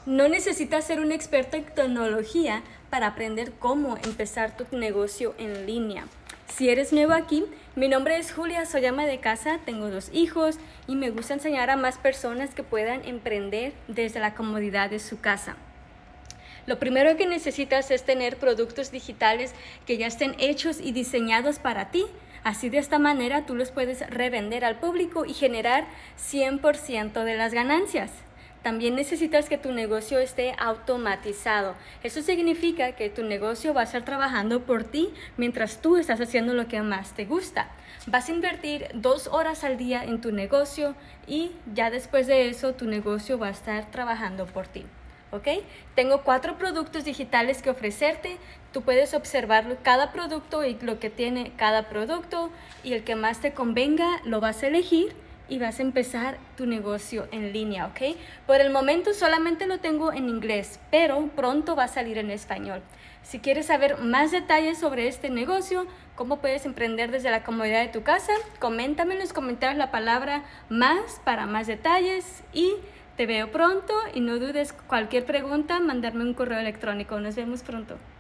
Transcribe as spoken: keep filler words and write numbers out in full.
No necesitas ser un experto en tecnología para aprender cómo empezar tu negocio en línea. Si eres nuevo aquí, mi nombre es Julia, soy ama de casa, tengo dos hijos y me gusta enseñar a más personas que puedan emprender desde la comodidad de su casa. Lo primero que necesitas es tener productos digitales que ya estén hechos y diseñados para ti. Así de esta manera tú los puedes revender al público y generar cien por ciento de las ganancias. También necesitas que tu negocio esté automatizado. Eso significa que tu negocio va a estar trabajando por ti mientras tú estás haciendo lo que más te gusta. Vas a invertir dos horas al día en tu negocio y ya después de eso tu negocio va a estar trabajando por ti. ¿Ok? Tengo cuatro productos digitales que ofrecerte. Tú puedes observar cada producto y lo que tiene cada producto y el que más te convenga lo vas a elegir y vas a empezar tu negocio en línea, ¿ok? Por el momento solamente lo tengo en inglés, pero pronto va a salir en español. Si quieres saber más detalles sobre este negocio, cómo puedes emprender desde la comodidad de tu casa, coméntame en los comentarios la palabra más para más detalles y te veo pronto y no dudes cualquier pregunta, mandarme un correo electrónico. Nos vemos pronto.